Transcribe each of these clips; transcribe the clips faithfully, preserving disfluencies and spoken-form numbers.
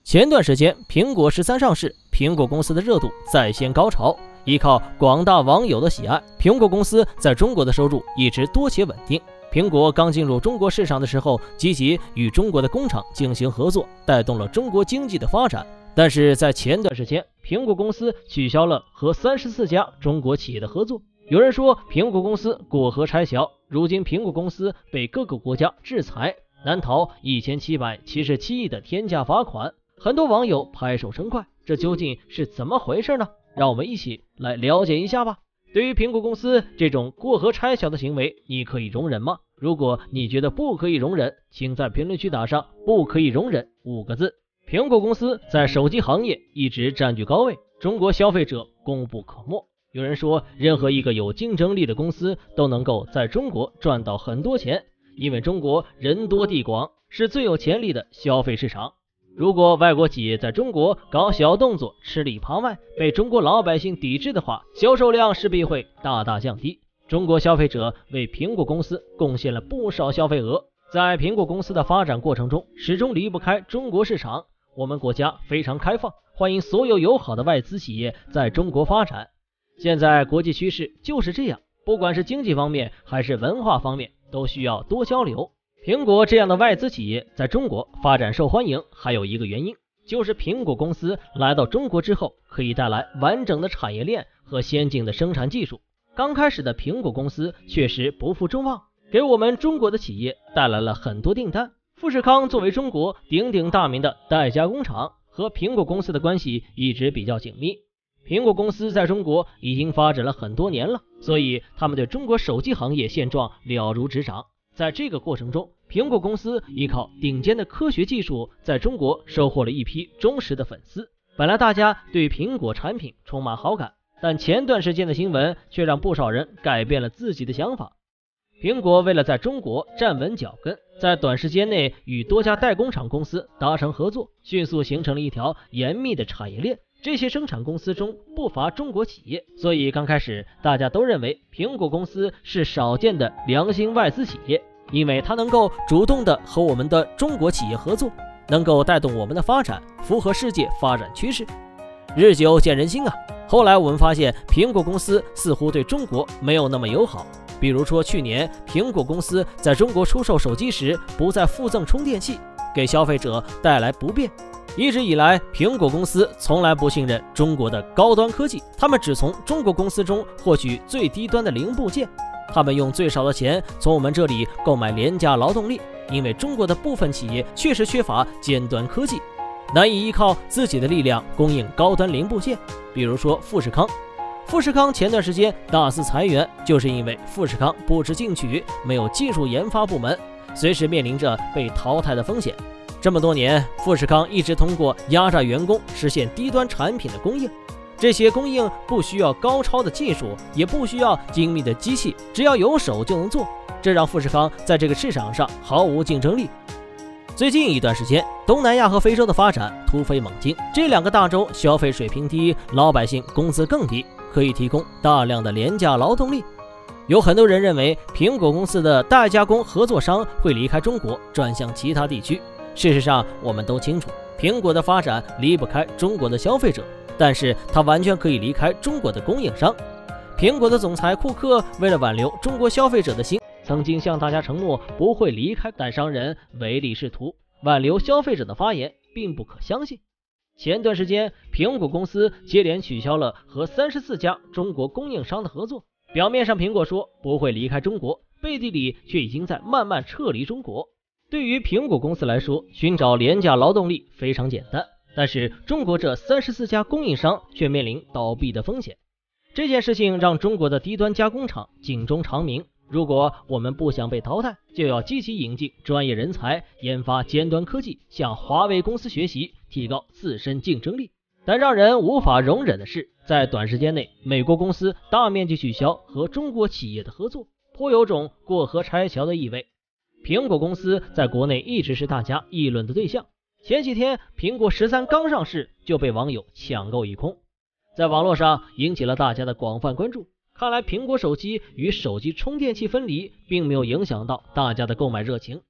前段时间，苹果十三上市，苹果公司的热度再现高潮。依靠广大网友的喜爱，苹果公司在中国的收入一直多且稳定。苹果刚进入中国市场的时候，积极与中国的工厂进行合作，带动了中国经济的发展。但是在前段时间，苹果公司取消了和三十四家中国企业的合作。有人说苹果公司过河拆桥，如今苹果公司被各个国家制裁，难逃一千七百七十七亿的天价罚款。很多网友拍手称快，这究竟是怎么回事呢？让我们一起来了解一下吧。对于苹果公司这种过河拆桥的行为，你可以容忍吗？如果你觉得不可以容忍，请在评论区打上不可以容忍五个字。苹果公司在手机行业一直占据高位，中国消费者功不可没。有人说，任何一个有竞争力的公司都能够在中国赚到很多钱，因为中国人多地广，是最有潜力的消费市场。如果外国企业在中国搞小动作，吃里扒外，被中国老百姓抵制的话，销售量势必会大大降低。中国消费者为苹果公司贡献了不少消费额，在苹果公司的发展过程中，始终离不开中国市场。我们国家非常开放，欢迎所有友好的外资企业在中国发展。现在国际趋势就是这样，不管是经济方面还是文化方面，都需要多交流。苹果这样的外资企业在中国发展受欢迎，还有一个原因，就是苹果公司来到中国之后，可以带来完整的产业链和先进的生产技术。刚开始的苹果公司确实不负众望，给我们中国的企业带来了很多订单。富士康作为中国鼎鼎大名的代加工厂，和苹果公司的关系一直比较紧密。苹果公司在中国已经发展了很多年了，所以他们对中国手机行业现状了如指掌。在这个过程中，苹果公司依靠顶尖的科学技术，在中国收获了一批忠实的粉丝。本来大家对苹果产品充满好感，但前段时间的新闻却让不少人改变了自己的想法。苹果为了在中国站稳脚跟，在短时间内与多家代工厂公司达成合作，迅速形成了一条严密的产业链。这些生产公司中不乏中国企业，所以刚开始大家都认为苹果公司是少见的良心外资企业，因为它能够主动的和我们的中国企业合作，能够带动我们的发展，符合世界发展趋势。日久见人心啊，后来我们发现苹果公司似乎对中国没有那么友好。比如说去年苹果公司在中国出售手机时不再附赠充电器，给消费者带来不便。一直以来，苹果公司从来不信任中国的高端科技，他们只从中国公司中获取最低端的零部件，他们用最少的钱从我们这里购买廉价劳动力，因为中国的部分企业确实缺乏尖端科技，难以依靠自己的力量供应高端零部件。比如说富士康，富士康前段时间大肆裁员，就是因为富士康不知进取，没有技术研发部门，随时面临着被淘汰的风险。这么多年，富士康一直通过压榨员工实现低端产品的供应，这些供应不需要高超的技术，也不需要精密的机器，只要有手就能做，这让富士康在这个市场上毫无竞争力。最近一段时间，东南亚和非洲的发展突飞猛进，这两个大洲消费水平低，老百姓工资更低，可以提供大量的廉价劳动力。有很多人认为苹果公司的代加工合作商会离开中国，转向其他地区。事实上，我们都清楚，苹果的发展离不开中国的消费者，但是它完全可以离开中国的供应商。苹果的总裁库克为了挽留中国消费者的心，曾经向大家承诺不会离开，但商人唯利是图，挽留消费者的发言并不可相信。前段时间，苹果公司接连取消了和三十四家中国供应商的合作，表面上苹果说不会离开中国，背地里却已经在慢慢撤离中国。对于苹果公司来说，寻找廉价劳动力非常简单，但是中国这三十四家供应商却面临倒闭的风险。这件事情让中国的低端加工厂警钟长鸣，如果我们不想被淘汰，就要积极引进专业人才，研发尖端科技，向华为公司学习，提高自身竞争力。但让人无法容忍的是，在短时间内，美国公司大面积取消和中国企业的合作，颇有种过河拆桥的意味。苹果公司在国内一直是大家议论的对象，前几天苹果十三刚上市就被网友抢购一空，在网络上引起了大家的广泛关注。看来苹果手机与手机充电器分离并没有影响到大家的购买热情。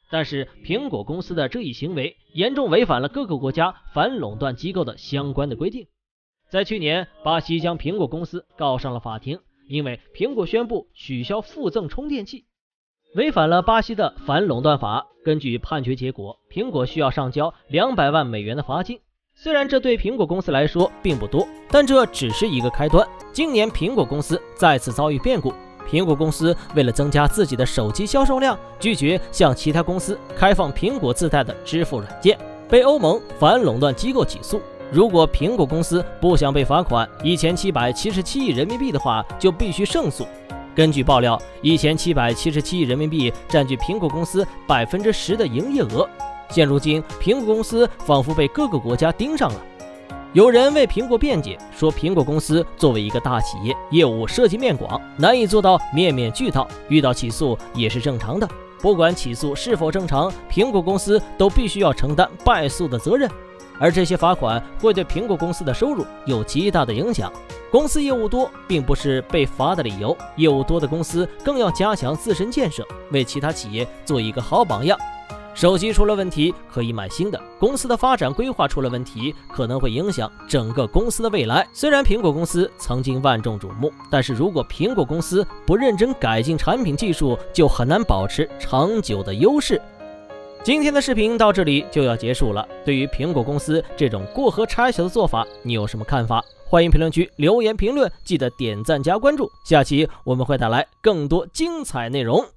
但是苹果公司的这一行为严重违反了各个国家反垄断机构的相关的规定。在去年，巴西将苹果公司告上了法庭，因为苹果宣布取消附赠充电器，违反了巴西的反垄断法。根据判决结果，苹果需要上交两百万美元的罚金。虽然这对苹果公司来说并不多，但这只是一个开端。今年苹果公司再次遭遇变故，苹果公司为了增加自己的手机销售量，拒绝向其他公司开放苹果自带的支付软件，被欧盟反垄断机构起诉。如果苹果公司不想被罚款一千七百七十七亿人民币的话，就必须胜诉。根据爆料，一千七百七十七亿人民币占据苹果公司百分之十的营业额。现如今，苹果公司仿佛被各个国家盯上了。有人为苹果辩解，说苹果公司作为一个大企业，业务涉及面广，难以做到面面俱到，遇到起诉也是正常的。不管起诉是否正常，苹果公司都必须要承担败诉的责任。而这些罚款会对苹果公司的收入有极大的影响。公司业务多并不是被罚的理由，业务多的公司更要加强自身建设，为其他企业做一个好榜样。手机出了问题可以买新的，公司的发展规划出了问题，可能会影响整个公司的未来。虽然苹果公司曾经万众瞩目，但是如果苹果公司不认真改进产品技术，就很难保持长久的优势。今天的视频到这里就要结束了。对于苹果公司这种过河拆桥的做法，你有什么看法？欢迎评论区留言评论，记得点赞加关注。下期我们会带来更多精彩内容。